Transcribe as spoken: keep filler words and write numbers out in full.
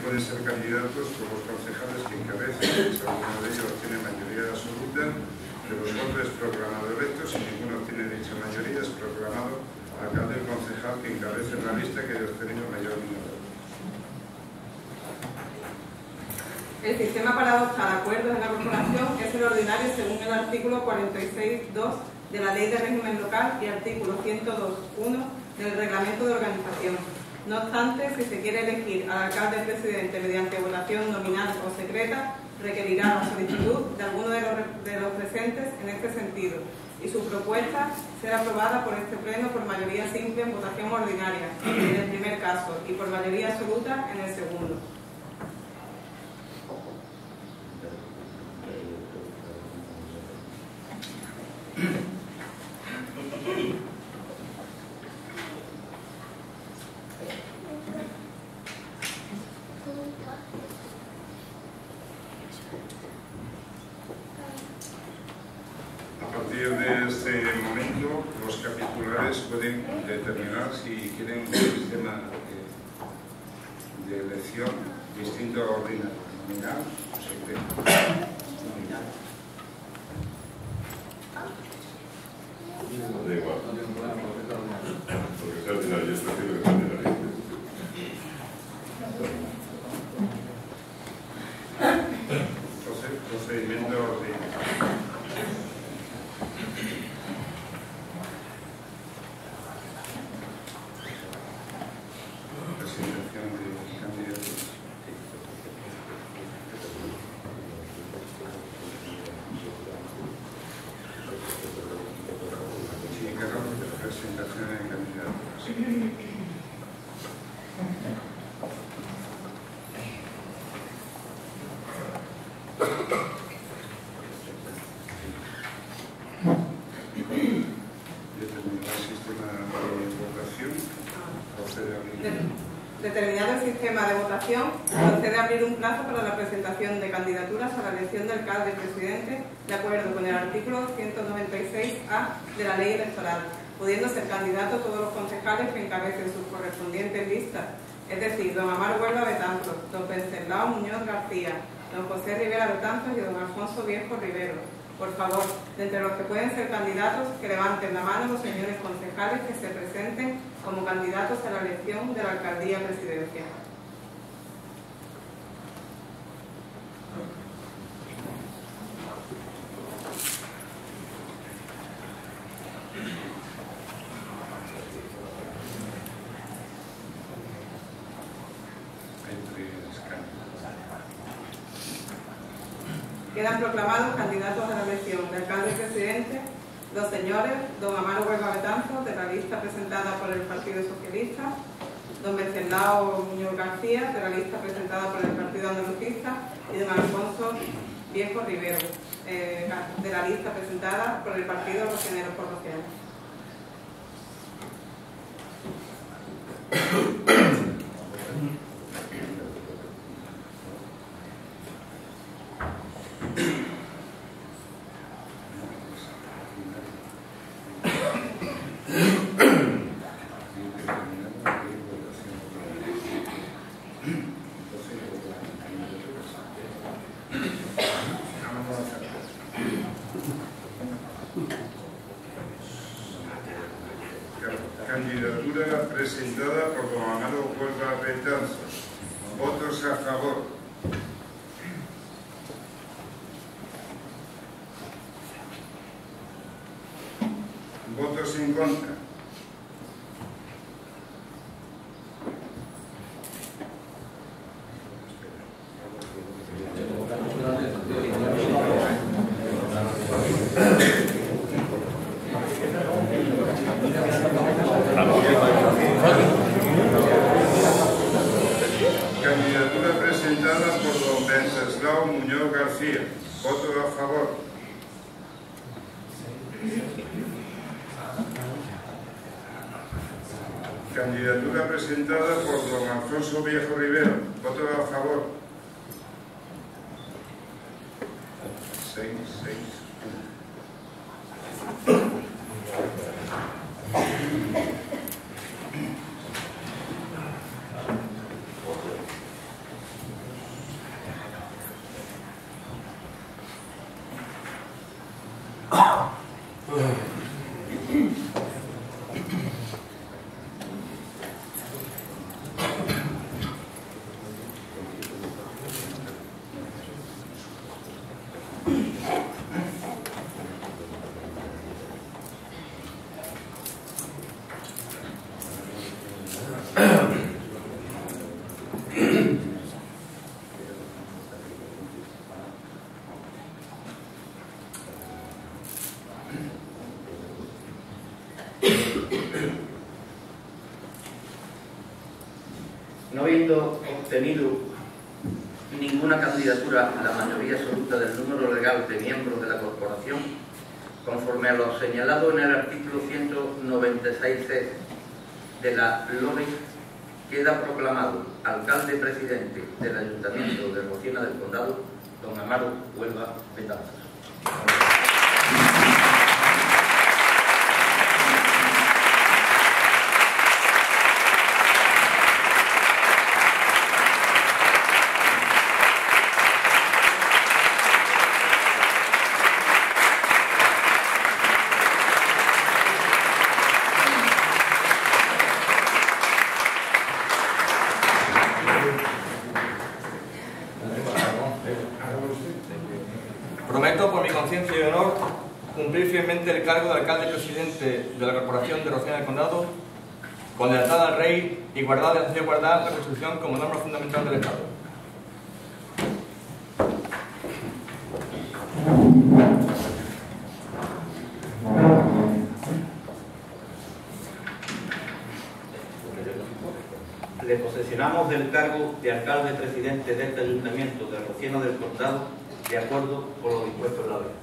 pueden ser candidatos por los concejales que encabecen, si alguno de ellos tiene mayoría absoluta de los votos proclamado electos, si ninguno tiene dicha mayoría, es proclamado alcalde o concejal que encabece la lista que haya obtenido mayor número. El sistema para adoptar acuerdos en la corporación es el ordinario según el artículo cuarenta y seis punto dos de la Ley de Régimen Local y artículo ciento dos punto uno del Reglamento de Organización. No obstante, si se quiere elegir al alcalde presidente mediante votación nominal o secreta, requerirá la solicitud de alguno de los, de los presentes en este sentido y su propuesta será aprobada por este pleno por mayoría simple en votación ordinaria en el primer caso y por mayoría absoluta en el segundo. A partir de este momento, los capitulares pueden determinar si quieren un sistema de, de elección distinto a ordinario, nominal o secreto. Nominal. No da igual. Porque sea ordinario, es prefiero que sea ordinario. Procedimiento ordinario. Presentación de candidatos. Sí, claro, presentación de candidatos. Determinado el sistema de votación, procede a abrir un plazo para la presentación de candidaturas a la elección del alcalde y presidente de acuerdo con el artículo ciento noventa y seis A de la Ley Electoral, pudiendo ser candidatos todos los concejales que encabecen sus correspondientes listas, es decir, don Amaro Huelva Betanzos, don Wenceslao Muñoz García, don José Rivera Betanzos y don Alfonso Viejo Rivero. Por favor, de entre los que pueden ser candidatos, que levanten la mano los señores concejales que se presenten como candidatos a la elección de la alcaldía presidencial. Quedan proclamados candidatos a la elección de alcalde y presidente los señores don Amaro Huelva Betanzos, de la lista presentada por el Partido Socialista, don Wenceslao Muñoz García, de la lista presentada por el Partido Andalucista, y don Alfonso Viejo Rivero, eh, de la lista presentada por el Partido Rocianeros por Rocianos. Candidatura presentada por don Amaro Huelva Betanzos. Votos a favor. Votos en contra. Candidatura presentada por don Wenceslao Muñoz García. Voto a favor. Candidatura presentada por don Alfonso Viejo Rivero. Voto a favor. Seis, seis. No habiendo obtenido ninguna candidatura la mayoría absoluta del número legal de miembros de la corporación, conforme a lo señalado en el artículo ciento noventa y seis C de la L O R I, queda proclamado alcalde presidente del Ayuntamiento de Rociena del Condado don Amaro Huelva Betanzos. Prometo por mi conciencia y honor cumplir fielmente el cargo de alcalde presidente de la Corporación de Rociena del Condado con lealtad al Rey y guardar y hacer guardar la Constitución como norma fundamental del Estado. Le posesionamos del cargo de alcalde presidente de este Ayuntamiento de Rociena del Condado de acuerdo con lo dispuesto en la ley.